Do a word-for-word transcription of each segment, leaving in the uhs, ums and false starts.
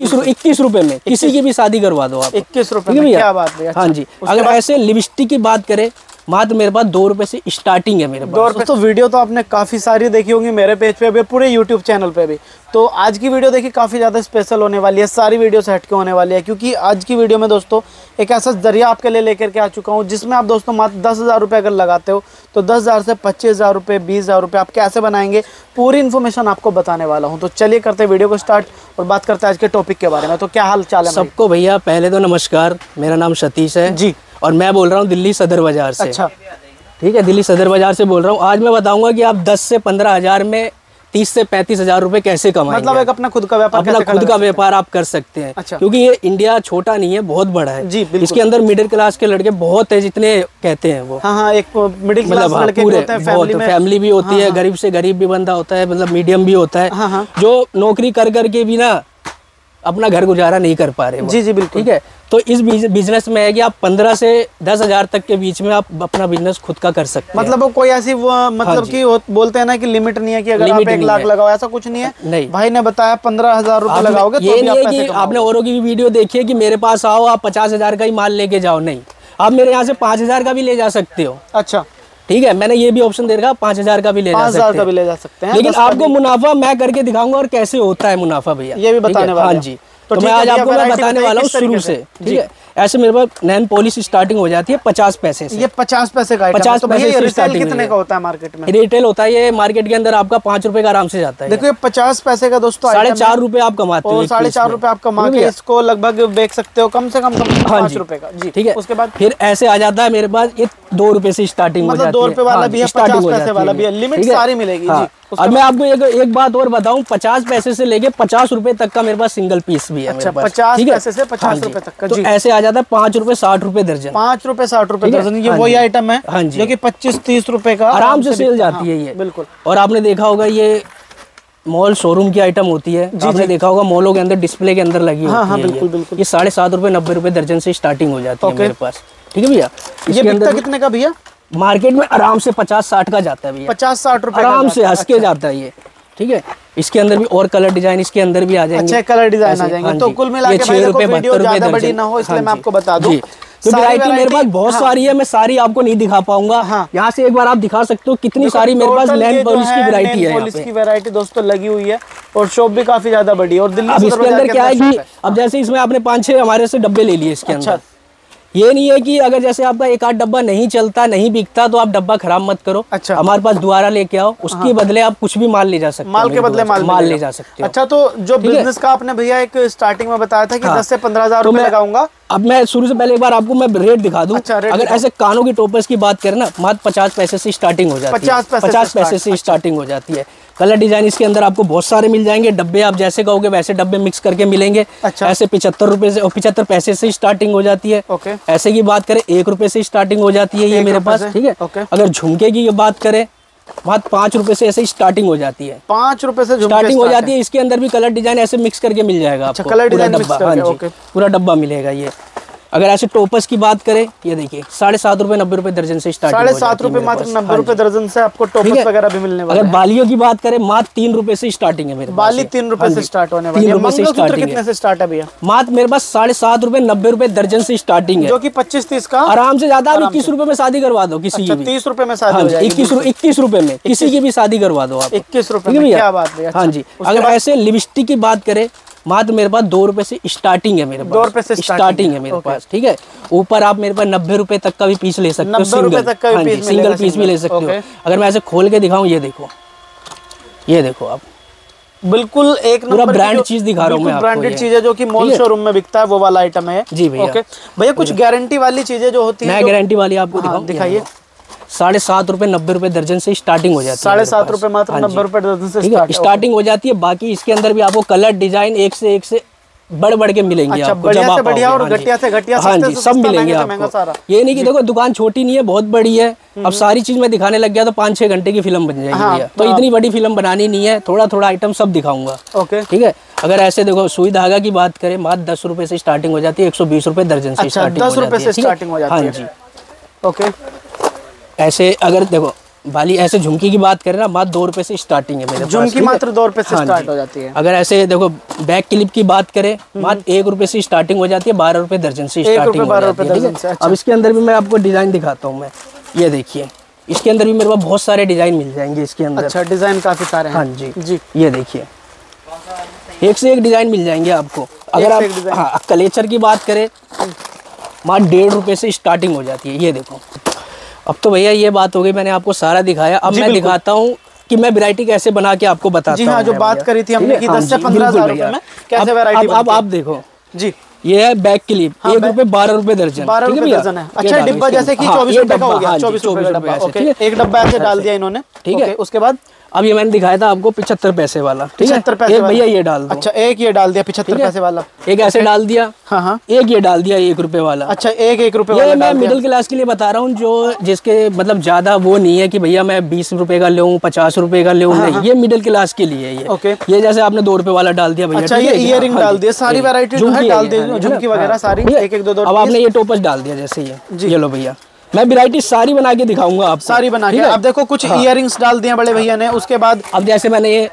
इक्कीस रुपए में किसी की भी शादी करवा दो आप, इक्कीस रुपए में, क्या बात है। हाँ जी। अगर ऐसे लिपस्टिक की बात करें, मात्र मेरे पास दो रुपए से स्टार्टिंग है मेरे पास। दो रुपए। तो वीडियो तो आपने काफ़ी सारी देखी होंगी मेरे पेज पे भी, पूरे यूट्यूब चैनल पे भी। तो आज की वीडियो देखिए काफ़ी ज़्यादा स्पेशल होने वाली है, सारी वीडियो से हटके होने वाली है, क्योंकि आज की वीडियो में दोस्तों एक ऐसा जरिया आपके लिए लेकर के आ चुका हूँ जिसमें आप दोस्तों मात्र दस हज़ार रुपये अगर लगाते हो तो दस हज़ार से पच्चीस हज़ार रुपये, बीस हज़ार रुपये आप कैसे बनाएंगे, पूरी इन्फॉर्मेशन आपको बताने वाला हूँ। तो चलिए करते हैं वीडियो को स्टार्ट और बात करते हैं आज के टॉपिक के बारे में। तो क्या हाल चाल है सबको? भैया पहले तो नमस्कार, मेरा नाम सतीश है जी और मैं बोल रहा हूँ दिल्ली सदर बाजार से। अच्छा, ठीक है, दिल्ली सदर बाजार से बोल रहा हूँ। आज मैं बताऊंगा कि आप दस से पंद्रह हजार में तीस से पैंतीस हजार रुपए कैसे कमाएंगे। मतलब एक अपना खुद का व्यापार, अपना खुद का व्यापार आप कर सकते हैं। अच्छा। क्योंकि ये इंडिया छोटा नहीं है, बहुत बड़ा है जी, इसके अंदर मिडिल क्लास के लड़के बहुत है, जितने कहते हैं वो। हाँ हाँ, एक मिडिल क्लास मतलब लड़के पूरे होते हैं, फैमिली में फैमिली भी होती है, गरीब से गरीब भी बंदा होता है, मतलब मीडियम भी होता है, जो नौकरी कर करके भी ना अपना घर गुजारा नहीं कर पा रहे। जी जी बिल्कुल। ठीक है, तो इस बिजनेस में है कि आप पंद्रह से दस हजार तक के बीच में आप अपना बिजनेस खुद का कर सकते हैं। मतलब वो कोई ऐसी वो मतलब कि बोलते हैं ना कि लिमिट नहीं है कि अगर आप एक लाख लगाओ, ऐसा कुछ नहीं है। नहीं, भाई ने बताया पंद्रह हजार रुपए लगाओगे तो ये नहीं है कि आपने औरों की भी वीडियो देखी है कि मेरे पास आओ आप पचास हजार का ही माल लेके जाओ। नहीं, आप मेरे यहाँ से पाँच हजार का भी ले जा सकते हो। अच्छा, ठीक है, मैंने ये भी ऑप्शन दे रखा, पाँच हजार का भी ले जा सकते हैं, का भी ले जा सकते हैं। लेकिन आपको मुनाफा मैं करके दिखाऊंगा और कैसे होता है मुनाफा भैया, ये भी बताने वाला। हाँ जी, तो मैं आज आपको मैं बताने वाला हूँ शुरू से। ठीक है, ऐसे मेरे पास नैन पॉलिश स्टार्टिंग हो जाती है पचास पैसे से। ये पचास पैसे का पचास तो पैसे से स्टार्टिंग कितने का होता है मार्केट में? रिटेल होता है ये मार्केट के अंदर आपका पाँच रुपए का आराम से जाता है। देखो ये पचास पैसे का दोस्तों साढ़े चार रुपए आप कमाते हो, साढ़े चार रुपए आप कमा के इसको लगभग बेच सकते हो कम से कम पाँच रुपए का। जी ठीक है, उसके बाद फिर ऐसे आ जाता है मेरे पास ये दो रुपए से स्टार्टिंग हो जाती है। दो रुपए वाला भी है, पचास पैसे वाला भी है, लिमिट सारी मिलेगी। और मैं आपको एक, एक बात और बताऊं, पचास पैसे से लेके पचास रुपए तक का मेरे पास सिंगल पीस भी है। अच्छा, पचास पैसे से पचास रुपए तक का। तो ऐसे आ जाता है पाँच रुपए साठ रुपए दर्जन। पाँच रुपए साठ रुपए दर्जन, ये वही आइटम है हाँ जी, जो कि पच्चीस तीस रुपए का आराम से सेल जाती है ये। बिल्कुल। और आपने देखा होगा ये मॉल शोरूम की आइटम होती है, आपने देखा होगा मॉलों के अंदर डिस्प्ले के अंदर लगी होती है। बिल्कुल बिल्कुल। ये साढ़े सात रुपए नब्बे रुपए दर्जन से स्टार्टिंग हो जाती है मेरे पास। ठीक है भैया, ये बिकता कितने का भैया? मार्केट में आराम से पचास साठ का जाता है भैया, पचास साठ रुपए आराम से हंस के जाता है ये। ठीक है, इसके अंदर भी और कलर डिजाइन इसके अंदर भी आ जाएंगे। अच्छे कलर डिजाइन आ जाएंगे। तो कुल मिला के भाई देखो वीडियो ज्यादा बड़ी ना हो इसलिए मैं आपको बता दूं, तो वैरायटी मेरे पास बहुत सारी है, मैं सारी आपको नहीं दिखा पाऊंगा। हाँ। यहाँ से एक बार आप दिखा सकते हो कितनी सारी मेरे पास नेल पॉलिश की वैरायटी है। पॉलिश की वैरायटी दोस्तों लगी हुई है और शॉप भी काफी ज्यादा बड़ी है। और दिल्ली अब इसके अंदर क्या है कि अब जैसे इसमें आपने पाँच छह हमारे से डब्बे ले लिए इसके अंदर। ये नहीं है कि अगर जैसे आपका एक आध डब्बा नहीं चलता नहीं बिकता तो आप डब्बा खराब मत करो। अच्छा, हमारे पास दोबारा लेके आओ, उसके बदले आप कुछ भी माल ले जा सकते हो, माल के बदले माल माल ले जा सकते हो। अच्छा, तो जो बिजनेस का आपने भैया एक स्टार्टिंग में बताया था कि दस से पंद्रह हजार रुपए लगाऊंगा, अब मैं शुरू से पहले एक बार आपको मैं रेट दिखा दूं। अच्छा, अगर ऐसे कानों की टोपर्स की बात करें ना, मात्र पचास पैसे से स्टार्टिंग हो जाती है। पचास पैसे से स्टार्टिंग हो जाती है। कलर डिजाइन इसके अंदर आपको बहुत सारे मिल जाएंगे, डब्बे आप जैसे कहोगे वैसे डब्बे मिक्स करके मिलेंगे। अच्छा। ऐसे पिछहत्तर रुपए से पिछहत्तर पैसे से स्टार्टिंग हो जाती है। ओके। ऐसे की बात करें एक रुपए से स्टार्टिंग हो जाती है ये मेरे पास। ठीक है, अगर झुमके की बात करें बात पाँच रुपए से ऐसे स्टार्टिंग हो जाती है। पाँच रुपए से स्टार्टिंग हो जाती है। इसके अंदर भी कलर डिजाइन ऐसे मिक्स करके मिल जाएगा आपको। कलर डिजाइन डब्बा, हाँ जी, पूरा डब्बा मिलेगा ये। अगर ऐसे टोपर्स की बात करें, ये देखिए साढ़े सात रुपए नब्बे रुपए दर्जन से स्टार्ट साढ़े सात रुपए मात्र नब्बे रुपए दर्जन से आपको टोपर्स वगैरह भी मिलने वाले हैं। अगर बालियों की बात करें मात्र तीन रुपए से स्टार्टिंग है मेरे बाली तीन रुपए से स्टार्ट होने वाली है। मंगलसूत्र कितने से स्टार्ट है भैया? मात्र मेरे पास साढ़े सात रुपए नब्बे रुपए दर्जन से स्टार्टिंग है, जो की पच्चीस तीस का आराम से जाता है। इक्कीस रुपए में शादी करवा दो किसी की, तीस रुपए में शादी, इक्कीस इक्कीस रुपए में किसी की भी शादी करवा दो आप, इक्कीस रुपए में। क्या बात है। हाँ जी। अगर ऐसे लिपस्टिक की बात करें मात्र मेरे पास दो रुपए से स्टार्टिंग है मेरे पास, दो रुपए से स्टार्टिंग है मेरे पास। ठीक है, ऊपर आप मेरे पास नब्बे रुपए तक का भी पीस ले सकते हो, सिंगल तक का भी सिंगल पीस भी ले सकते हो। अगर मैं ऐसे खोल के दिखाऊं, ये देखो, ये देखो आप, बिल्कुल एक पूरा ब्रांड चीज दिखा रहा हूँ मैं आपको। ब्रांडेड चीज है जो कि मॉल शोरूम में बिकता है, वो वाला आइटम है। जी भैया। भैया कुछ गारंटी वाली चीजें जो होती है, मैं गारंटी वाली आपको दिखाइए। साढ़े सात रुपए नब्बे रुपए दर्जन से स्टार्टिंग हो जाती है। साढ़े सात रुपए मात्र नब्बे रुपए दर्जन से स्टार्टिंग हो जाती है। बाकी इसके अंदर भी आपको कलर डिजाइन एक से एक से बढ़ बढ़ के मिलेंगे। अच्छा, आपको बढ़िया से बढ़िया और घटिया से घटिया, हाँ जी, सब मिलेंगे आपको। ये नहीं कि देखो दुकान छोटी नहीं है, बहुत बड़ी है। अब सारी चीज मैं दिखाने लग गया तो पाँच छह घंटे की फिल्म बन जाएगी। हाँ, तो इतनी बड़ी फिल्म बनानी नहीं है, थोड़ा थोड़ा आइटम सब दिखाऊंगा। ओके, ठीक है। अगर ऐसे देखो सुई धागा की बात करें मात्र दस रुपए से स्टार्टिंग हो जाती है, एक सौ बीस रुपए दर्जन से स्टार्टिंग दस रुपए से स्टार्टिंग हो जाती है। हाँ जी। ओके, ऐसे अगर देखो बाली ऐसे झुमकी की बात करें ना, मात्र दो रुपए से स्टार्टिंग है मेरे पास। झुमकी मात्र दो रुपए से स्टार्ट हो जाती है। अगर ऐसे देखो बैक क्लिप की बात करें, मात्र एक रुपए से स्टार्टिंग हो जाती है, बारह रुपए दर्जन से स्टार्टिंग हो जाती है, ठीक है। अब इसके अंदर भी मैं आपको डिजाइन दिखाता हूँ मैं, ये देखिए इसके अंदर भी मेरे पास बहुत सारे डिजाइन मिल जाएंगे इसके अंदर। अच्छा, डिजाइन काफी सारे हैं। हाँ जी जी, ये देखिए एक से एक डिजाइन मिल जाएंगे आपको। अगर आप हाँ कलेचर की बात करें, मात्र डेढ़ रुपए से स्टार्टिंग हो जाती है, ये देखो। अब तो भैया ये बात हो गई, मैंने आपको सारा दिखाया। अब मैं दिखाता हूँ कि मैं वैरायटी कैसे बना के आपको बताता हूँ। जी हाँ, जो बात करी थी हमने कि दस से पंद्रह हजार रुपए में कैसे वैरायटी। अब आप देखो जी, ये है बैक क्लिप, हाँ, एक रुपए बारह रुपए दर्जन, बारह रुपए दर्जन है। अच्छा, डिब्बा जैसे कि चौबीस रुपए का हो गया, चौबीस रुपए का डब्बा। ओके, एक डब्बा ऐसे डाल दिया इन्होंने, ठीक है। उसके बाद अब ये मैंने दिखाया था आपको पिछहत्तर पैसे वाला, पिछहत्तर पैसे एक भैया ये डाल दो। अच्छा, एक ये डाल दिया पिछहत्तर पैसे वाला, एक ऐसे डाल दिया। हाँ हाँ, एक ये डाल दिया एक रुपए वाला। अच्छा, एक एक रुपए वाला। ये मैं मिडिल क्लास के लिए बता रहा हूँ, जो जिसके मतलब ज्यादा वो नहीं है कि भैया मैं बीस रुपए का लूँ, पचास रुपए का लूँ, नहीं, ये मिडिल क्लास के लिए ये। ओके, ये जैसे आपने दो रुपए वाला डाल दिया भैया। अच्छा, ये इयररिंग डाल दिया, सारी वैरायटी डाल दी, झुमकी वगैरह सारी एक एक दो दो। अब आपने ये टोपस डाल दिया जैसे ये, ये लो भैया, मैं वैरायटी सारी बना के दिखाऊंगा आपको, सारी बना के। अब देखो कुछ इयररिंग्स डाल दिए बड़े भैया ने। उसके बाद अब जैसे मैंने ये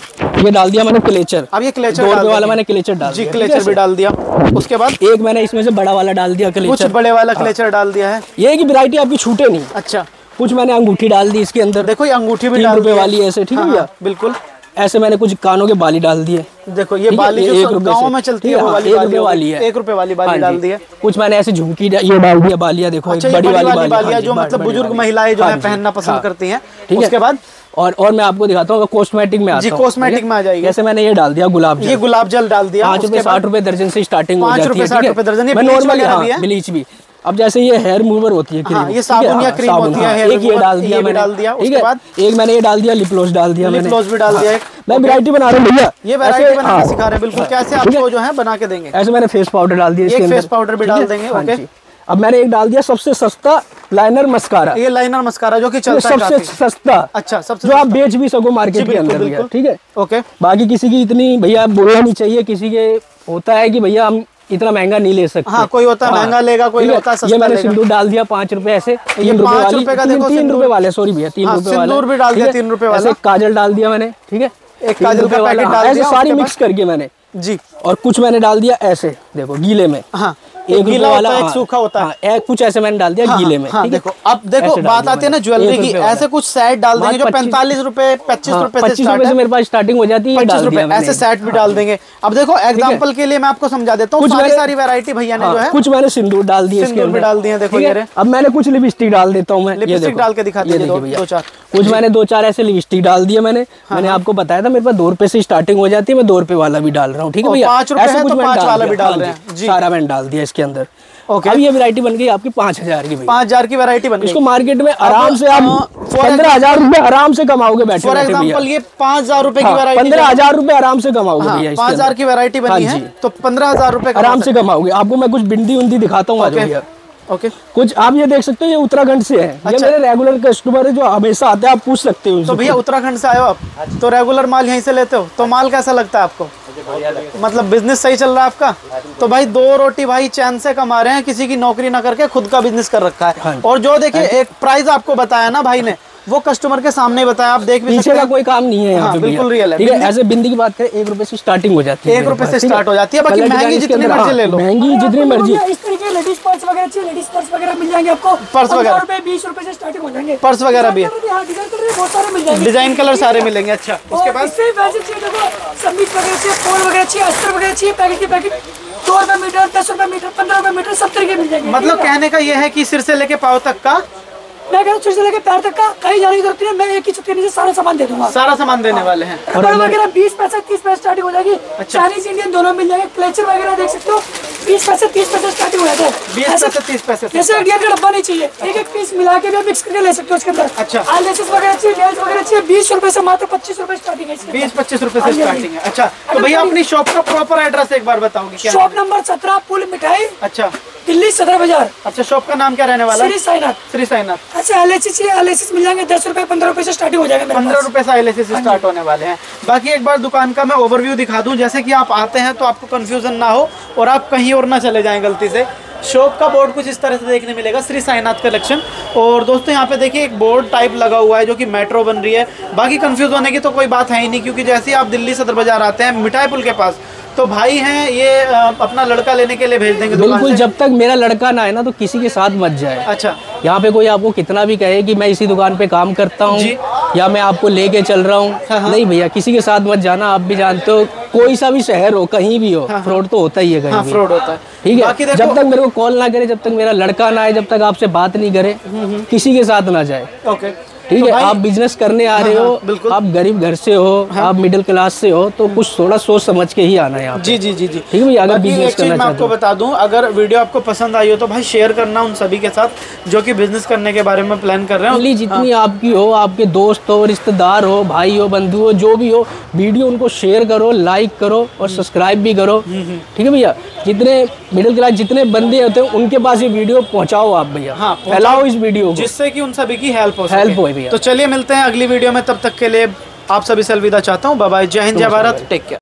ये डाल दिया मैंने क्लेचर। अब ये क्लेचर दो रुपए वाला मैंने क्लेचर डाल दिया। जी, क्लेचर भी डाल दिया। उसके बाद एक मैंने इसमें से बड़ा वाला डाल दिया क्लेचर, कुछ बड़े वाला क्लेचर डाल दिया है। ये की वैरायटी आपकी छूटे नहीं। अच्छा, कुछ मैंने अंगूठी डाल दी इसके अंदर, देखो ये अंगूठी भी डाल दी वाली ऐसे, ठीक है भैया, बिल्कुल। ऐसे मैंने कुछ कानों के बाली डाल दिए, देखो ये बाली जो गाँव में चलती है वो वाली एक रुपए वाली है, एक रुपए वाली बाली डाल दी है। कुछ मैंने ऐसे झुमकी ये डाल दिया बालियाँ, देखो बड़ी वाली बालियाँ जो मतलब बुजुर्ग महिलाएं जो है पहनना पसंद करती हैं। उसके बाद और और मैं आपको दिखाता हूँ कॉस्मेटिक में आता जी, कॉस्मेटिक में आ जाएगी। जैसे मैंने ये डाल दिया गुलाब जल, ये गुलाब जल डाल दिया, पाँच रुपए साठ रुपए दर्जन से स्टार्टिंग हो जाती है, पाँच रुपए साठ रुपए दर्जन। ये नॉर्मल ब्लीच भी। अब जैसे ये हेयर रिमूवर होती है, हाँ, ये साबुन या क्रीम होती है, एक ये डाल दिया मैंने, डाल दिया। उसके बाद एक मैंने ये डाल दिया लिप ग्लॉस डाल दिया, लिप ग्लॉस भी डाल दिया। मैं वैरायटी बना रहा हूँ भैया, ये वैरायटी बनाना सिखा रहे हैं बिल्कुल, कैसे आपको जो है बना के देंगे। ऐसे मैंने फेस पाउडर डाल दिया, एक फेस पाउडर भी डाल देंगे। ओके, अब मैंने एक डाल दिया सबसे सस्ता लाइनर मस्कारा। ये लाइनर मस्कारा जो कि चलता है सबसे सस्ता। अच्छा, सबसे जो आप बेच भी सको मार्केट के अंदर, ठीक है। ओके, बाकी किसी की इतनी भैया बोलना नहीं चाहिए, किसी के होता है कि भैया हम इतना महंगा नहीं ले सकते। हाँ, कोई होता है महंगा लेगा, कोई होता है सस्ता। ये मैंने सिंदूर डाल दिया पाँच रुपए ऐसे, तीन रुपए वाली, तीन रुपए वाले, सॉरी भैया तीन रुपए वाले सिंदूर भी डाल दिया, तीन रुपए वाला। काजल डाल दिया मैंने, ठीक है, एक काजल का पैकेट डाल दिया, सारी मिक्स करके मैंने जी। और कुछ मैंने डाल दिया ऐसे, देखो गीले में। हाँ, एक गीला वाला, एक सूखा होता है। हाँ, कुछ ऐसे मैंने डाल दिया हाँ, गीले में। हाँ, देखो अब देखो बात आती है ना ज्वेलरी की, ऐसे कुछ सेट डाल देंगे जो पैंतालीस रुपए पच्चीस रुपए पच्चीस रुपए से मेरे पास स्टार्टिंग हो जाती है, पच्चीस रुपए ऐसे सेट भी डाल देंगे। अब देखो एग्जांपल के लिए मैं आपको समझा देता हूँ, सारी सारी वैरायटी भैया ने जो है, कुछ मैंने सिंदूर डाल दिए, सिंदूर भी डाल दिए। देखो ये अब मैंने कुछ लिपस्टिक डाल देता हूँ, मैं लिपस्टिक डाल के दिखा दीजिए दो चार। कुछ मैंने दो चार ऐसे लिपस्टिक डाल दिए मैंने, मैंने आपको बताया था मेरे पास दो रुपए से स्टार्टिंग हो जाती है, मैं दो रुपए वाला भी डाल रहा हूँ, ठीक है भैया। पाँच रुपए है तो पाँच वाला भी डाल रहे हैं, सारा मैंने डाल दिया इसके अंदर। ओके, अब ये वैरायटी बन गई आपकी पाँच हजार की, पाँच हजार की वैरायटी बन गई। इसको मार्केट में आराम से आप पंद्रह हजार रुपए आराम से कमाओगे बैठे। फॉर एग्जांपल ये पाँच हजार रुपए की वैरायटी, पंद्रह हजार रुपए आराम से कमाओगे भैया। पाँच हजार की वैरायटी बनी है तो पंद्रह हजार रुपए आराम से कमाओगे। आपको मैं कुछ बिंदी उंदी दिखाता हूँ भैया। ओके, कुछ आप ये देख सकते हो, ये उत्तराखंड से है। अच्छा। ये मेरे रेगुलर कस्टमर है जो हमेशा आते हैं, आप पूछ सकते हो। तो भैया उत्तराखंड से आए हो आप, तो रेगुलर माल यहीं से लेते हो, तो माल कैसा लगता है आपको? मतलब बिजनेस सही चल रहा है आपका? तो भाई दो रोटी भाई चैन से कमा रहे हैं, किसी की नौकरी ना करके खुद का बिजनेस कर रखा है। और जो देखिए एक प्राइस आपको बताया ना भाई ने, वो कस्टमर के सामने बताया, आप देख भी सकते हैं। पीछे का कोई काम नहीं है यहाँ पे, बिल्कुल रियल है। ठीक है, ऐसे बिंदी की बात करें एक रुपए से स्टार्टिंग हो जाती है, एक रुपए से स्टार्ट हो जाती है, बाकी महंगी जितनी मर्जी ले लो, महंगी जितनी मर्जी। इस तरीके लेडीज पर्स वगैरह चाहिए, लेडीज पर्स वगैरह मिल जाएंगे आपको, पर्स वगैरह बीस रुपए से स्टार्टिंग हो जाएंगे, पर्स वगैरह भी बहुत सारे मिल जाएंगे, डिजाइन कलर सारे मिलेंगे। अच्छा, उसके बाद समीज वगैरह चाहिए, फोन वगैरह चाहिए, अस्तर वगैरह चाहिए, पैकेट के पैकेट दो रुपए मीटर, दस रुपए मीटर, पंद्रह रुपए मीटर, सब तरीके मिल जाएंगे। मतलब कहने का ये है कि सिर से लेके पाँव तक का, मैं कह रहा हूँ लेके पैर तक का कहीं जाने की जरूरत नहीं है, मैं एक ही छत के नीचे सारा सामान दे दूंगा, सारा सामान देने वाले हैं। कपड़ा वगैरह बीस पैसे तीस पैसे स्टार्टिंग हो जाएगी। चाइनीज इंडियन दोनों मिल जाएंगे। क्लेचर वगैरह देख सकते हो, बीस पैसे तीस पैसे स्टार्टिंग हो जाता है, बीस पैसे तीस पैसे। जैसे एक डेढ़ का डब्बा नहीं चाहिए, एक एक पीस मिला के भी मिक्स करके ले सकते हो उसके अंदर। अच्छा, आईलैशेस वगैरह चाहिए, नेल्स वगैरह चाहिए, बीस रुपए से मात्र पच्चीस रुपए स्टार्टिंग है, बीस पच्चीस रुपए से स्टार्टिंग है। अच्छा, तो भैया अपनी शॉप का प्रॉपर एड्रेस एक बार बताओगे क्या? शॉप नंबर सत्रह, पुल मिठाई, अच्छा, दिल्ली सदर बाजार। अच्छा, शॉप का नाम क्या रहने वाला है? श्री साईनाथ। श्री साईनाथ। अच्छा, एलएचसी चाहिए, एलएचसी मिल जाएंगे, दस रुपए पंद्रह रुपए से स्टार्टिंग हो जाएगा, पंद्रह रुपए से एलएचसी स्टार्ट होने वाले हैं। बाकी एक बार दुकान का मैं ओवरव्यू दिखा दूं, जैसे कि आप आते हैं तो आपको कंफ्यूजन ना हो और आप कहीं और ना चले जाएं गलती से। शॉप का बोर्ड कुछ इस तरह से देखने मिलेगा, श्री साईनाथ कलेक्शन। और दोस्तों यहाँ पे देखिए एक बोर्ड टाइप लगा हुआ है जो कि मेट्रो बन रही है। बाकी कंफ्यूज होने की तो कोई बात है ही नहीं, क्योंकि जैसे ही आप दिल्ली सदर बाजार आते हैं मिठाई पुल के पास, तो भाई हैं ये अपना लड़का लेने के लिए भेज देंगे। बिल्कुल, जब तक मेरा लड़का ना है ना तो किसी के साथ मत जाए। अच्छा, यहाँ पे कोई आपको कितना भी कहे कि मैं इसी दुकान पे काम करता हूँ या मैं आपको लेके चल रहा हूँ, हाँ हाँ। नहीं भैया, किसी के साथ मत जाना। आप भी जानते हो कोई सा भी शहर हो, कहीं भी हो, हाँ फ्रॉड तो होता ही है कहीं हाँ, भी। फ्रॉड होता है, ठीक है। जब तक मेरे को कॉल ना करे, जब तक मेरा लड़का ना आए, जब तक आपसे बात नहीं करे, किसी के साथ ना जाए। ओके, ठीक है। आप बिजनेस करने आ रहे हो, आप गरीब घर से हो, आप मिडिल क्लास से हो, तो कुछ थोड़ा सोच समझ के ही आना है यहाँ। जी जी जी जी, ठीक है भैया। अगर बिजनेस करना मैं आपको बता दूं, अगर वीडियो आपको पसंद आई हो तो भाई शेयर करना उन सभी के साथ जो कि बिजनेस करने के बारे में प्लान कर रहे हो। जितनी आपकी हो, आपके दोस्त हो, रिश्तेदार हो, भाई हो, बंधु हो, जो भी हो, वीडियो उनको शेयर करो, लाइक करो और सब्सक्राइब भी करो। ठीक है भैया। जितने मिडिल क्लास जितने बंदे होते हैं उनके पास ये वीडियो पहुँचाओ आप भैया, हाँ, फैलाओ इस वीडियो को, जिससे कि उन सभी की हेल्प हो हेल्प हो भैया। तो चलिए मिलते हैं अगली वीडियो में, तब तक के लिए आप सभी से अलविदा चाहता हूँ। बाय बाय, जय हिंद, जय भारत, टेक केयर।